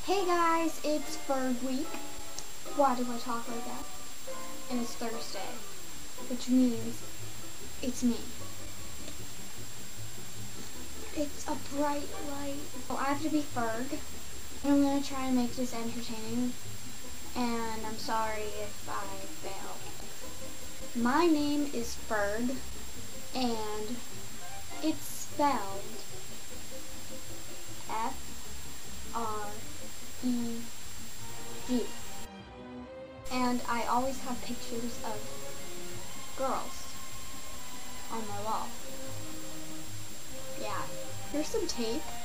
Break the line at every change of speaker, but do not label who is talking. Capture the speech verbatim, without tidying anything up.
Hey guys, it's Ferg week. Why do I talk like that? And it's Thursday, which means it's me. It's a bright light. Oh, I have to be Ferg. I'm going to try and make this entertaining, and I'm sorry if I fail. My name is Ferg, and it's spelled F R E G. And I always have pictures of girls on my wall. Yeah, here's some tape.